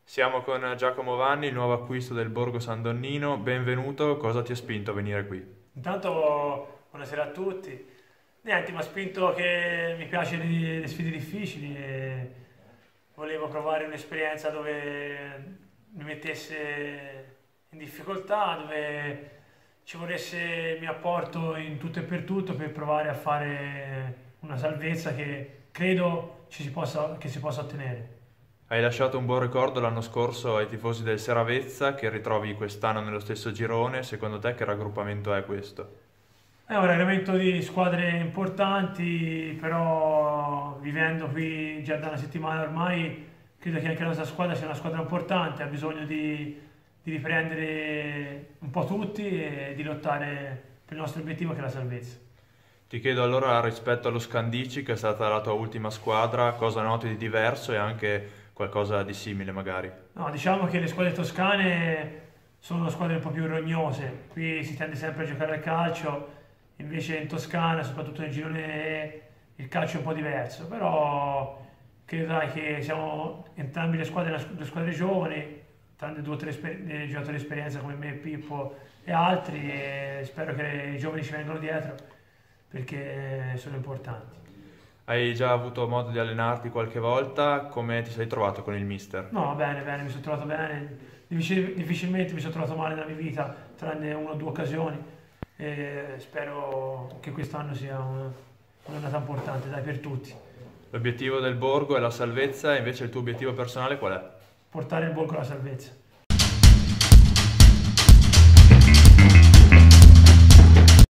Siamo con Giacomo Vanni, il nuovo acquisto del Borgo San Donnino. Benvenuto, cosa ti ha spinto a venire qui? Intanto, buonasera a tutti. Niente, mi ha spinto che mi piace le sfide difficili e volevo provare un'esperienza dove mi mettesse in difficoltà, dove ci volesse il mio apporto in tutto e per tutto per provare a fare una salvezza che credo che si possa ottenere. Hai lasciato un buon ricordo l'anno scorso ai tifosi del Seravezza che ritrovi quest'anno nello stesso girone. Secondo te che raggruppamento è questo? È un allenamento di squadre importanti, però vivendo qui già da una settimana ormai, credo che anche la nostra squadra sia una squadra importante, ha bisogno di riprendere un po' tutti e di lottare per il nostro obiettivo che è la salvezza. Ti chiedo allora rispetto allo Scandicci, che è stata la tua ultima squadra, cosa noti di diverso e anche qualcosa di simile magari? No, diciamo che le squadre toscane sono squadre un po' più rognose, qui si tende sempre a giocare al calcio, invece in Toscana, soprattutto nel girone E, il calcio è un po' diverso, però credo dai, che siamo entrambi le squadre giovani, tranne due o tre giocatori di esperienza come me, Pippo e altri, e spero che i giovani ci vengano dietro perché sono importanti. Hai già avuto modo di allenarti qualche volta? Come ti sei trovato con il mister? No, bene, bene, mi sono trovato bene. Difficilmente mi sono trovato male nella mia vita, tranne una o due occasioni. E spero che quest'anno sia un'annata importante, dai, per tutti. L'obiettivo del Borgo è la salvezza, e invece il tuo obiettivo personale qual è? Portare il Bolco alla salvezza.